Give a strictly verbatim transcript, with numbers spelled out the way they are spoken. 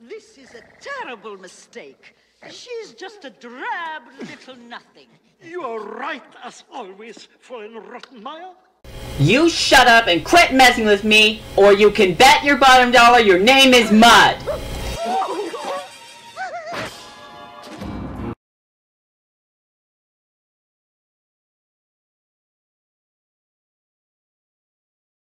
This is a terrible mistake. She's just a drab little nothing. You are right as always, Fraulein Rottenmeier. You shut up and quit messing with me, or you can bet your bottom dollar your name is Mud.